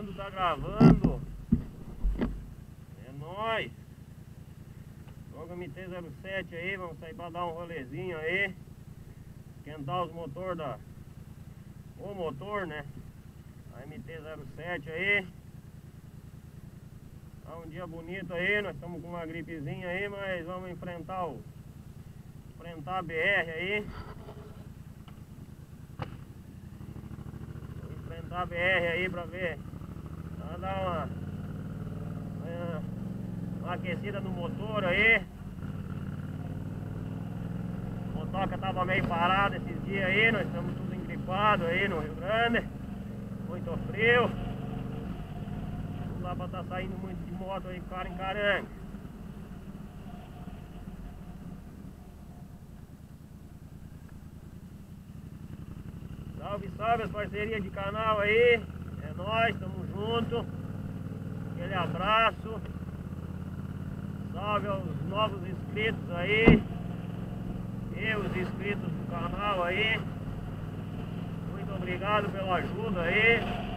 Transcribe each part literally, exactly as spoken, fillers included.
gravando, tá gravando. É nóis. Logo M T zero sete aí, vamos sair pra dar um rolezinho aí. Esquentar os motores da... O motor, né? A M T zero sete aí. Tá um dia bonito aí, nós estamos com uma gripezinha aí, mas vamos enfrentar o... Enfrentar a B R aí. Vamos enfrentar a B R aí pra ver. Pra dar uma... uma... uma aquecida no motor aí. A motoca tava meio parada esses dias aí, nós estamos tudo engripados aí no Rio Grande. Muito frio. Não dá pra estar saindo muito de moto aí, cara em caranga. Salve, salve as parcerias de canal aí. É nóis, tamo junto. Aquele abraço. Salve aos novos inscritos aí. E os inscritos do canal aí. Muito obrigado pela ajuda aí.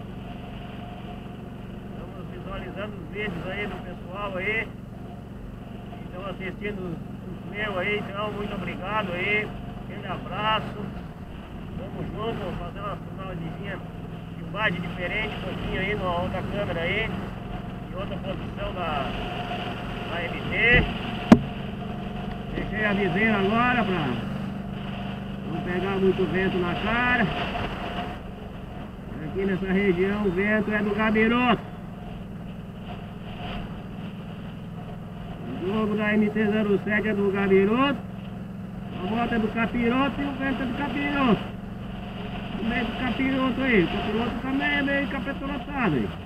Estamos visualizando os vídeos aí do pessoal aí. Estão assistindo os meus aí, então muito obrigado aí. Aquele abraço. Vamos juntos, vamos fazer uma finalzinha de filmagem diferente, um pouquinho aí numa outra câmera aí. Em outra posição da, da M T. Deixei a viseira agora pra não pegar muito vento na cara. Aqui nessa região o vento é do gabiroto. O jogo da M T zero sete é do gabiroto. A volta é do capiroto e o vento é do capiroto. O meio do capiroto aí. O capiroto também é meio capetolotado aí.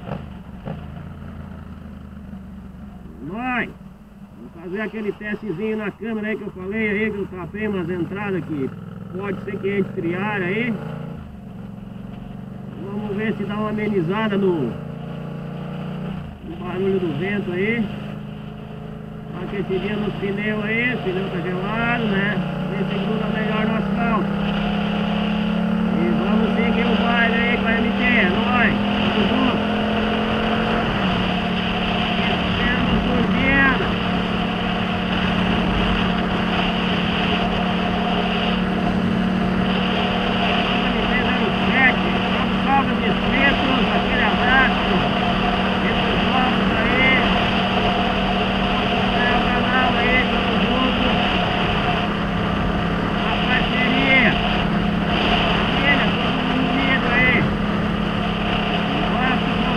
Nós vamos fazer aquele testezinho na câmera aí que eu falei aí, que eu tapei umas entradas que pode ser que entre triar aí. Vamos ver se dá uma amenizada no, no barulho do vento aí. Uma aquecidinha nos pneus aí, o pneu tá gelado, né? Ver se gruda melhor no asfalto. E vamos seguir o baile aí com a M T, é nóis, tamo junto. Estamos turbina. Salve os inscritos, aquele abraço, esses novos aí, acompanhar o canal aí, tamo junto, na parceria, família, todo mundo unido aí, gosto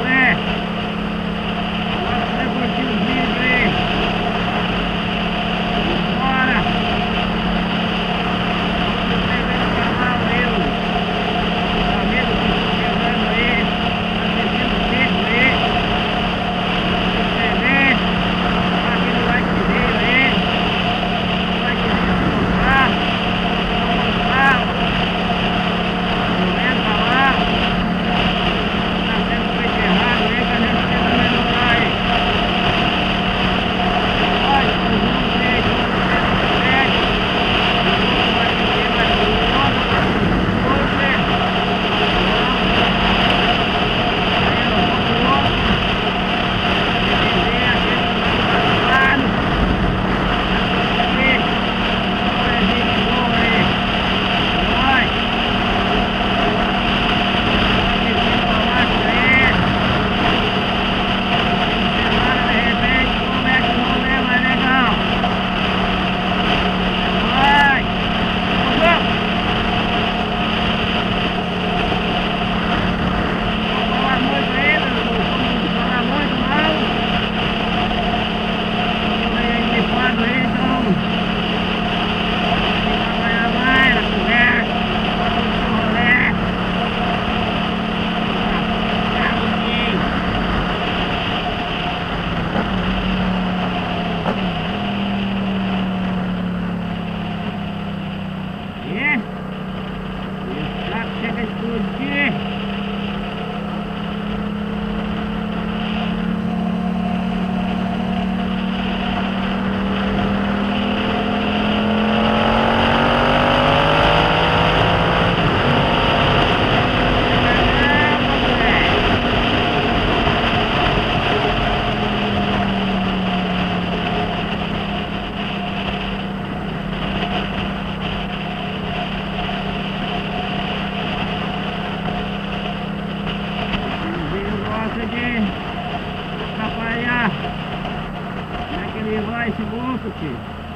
aqui.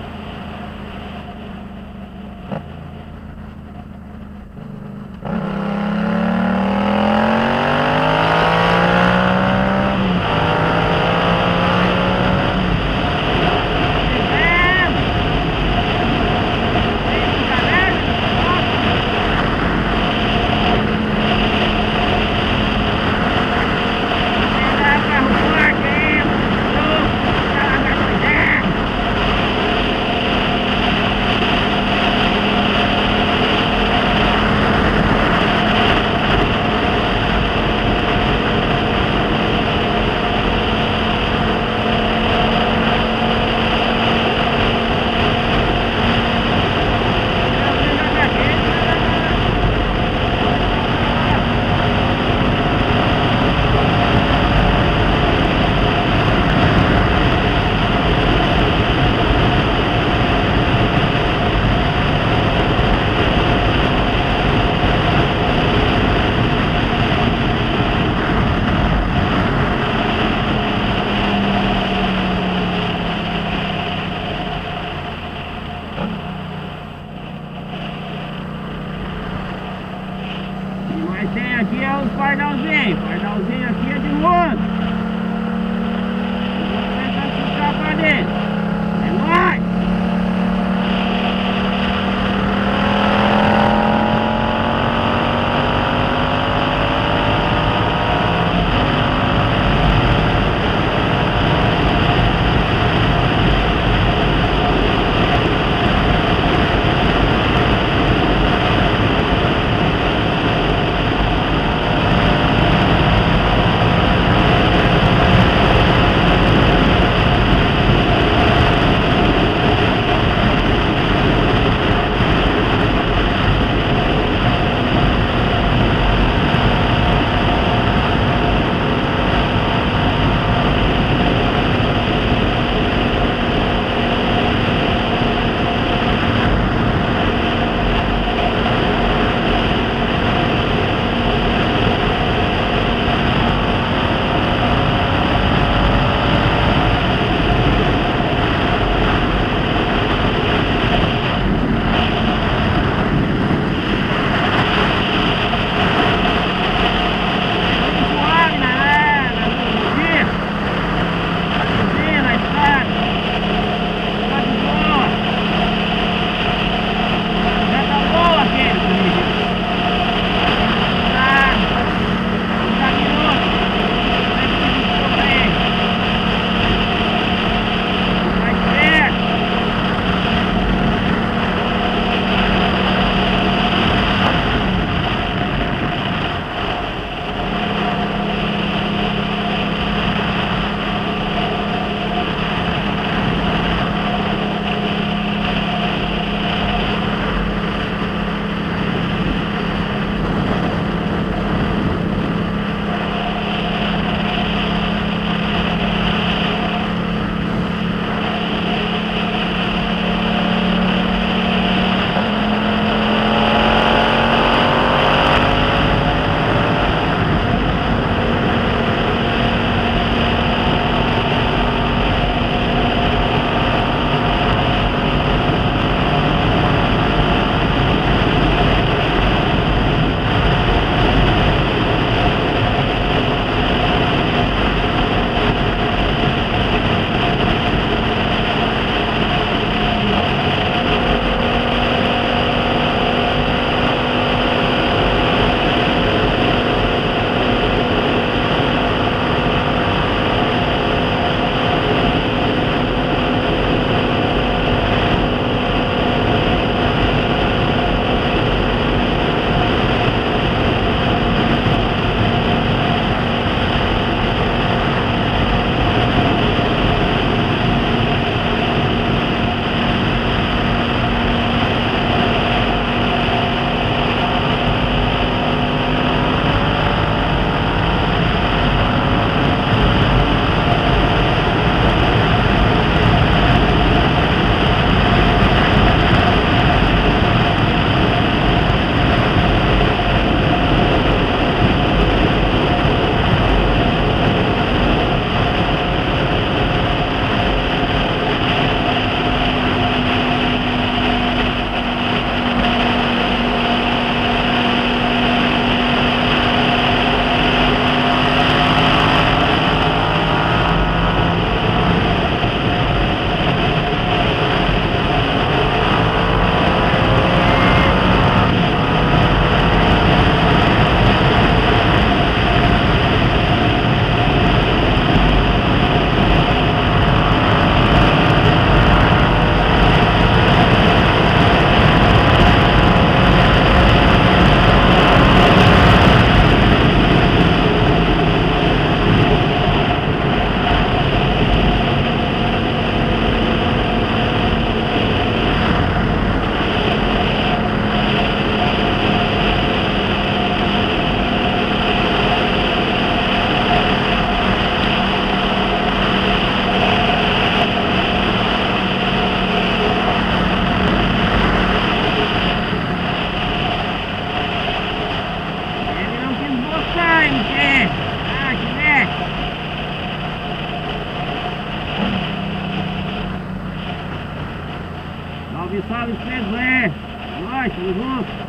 Mas tem aqui é os pardalzinhos. Pardalzinho aqui é de moto. Vou tentar chutar pra dentro. É nóis! salve, inscritos aí. Nós, tamo junto.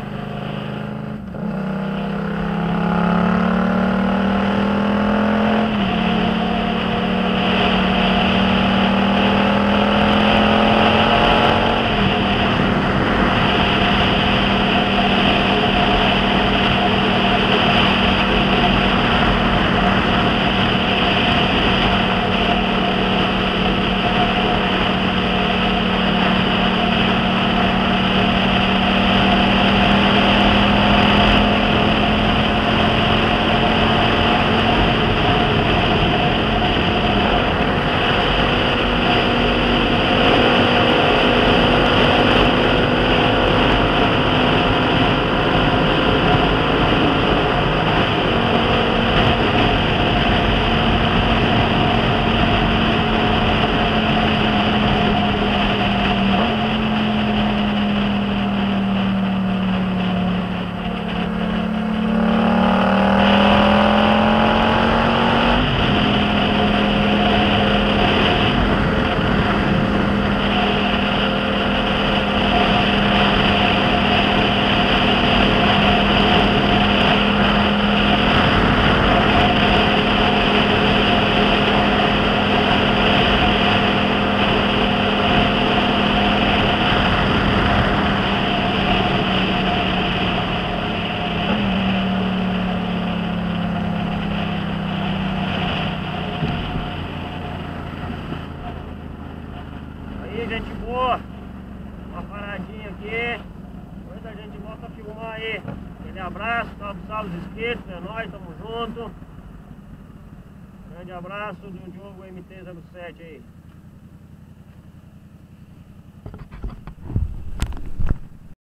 Aí, gente boa, uma paradinha aqui, depois a gente volta a filmar aí. Aquele abraço, salve, salve os inscritos, é nóis, tamo junto. Grande abraço de um Diogo M T zero sete aí.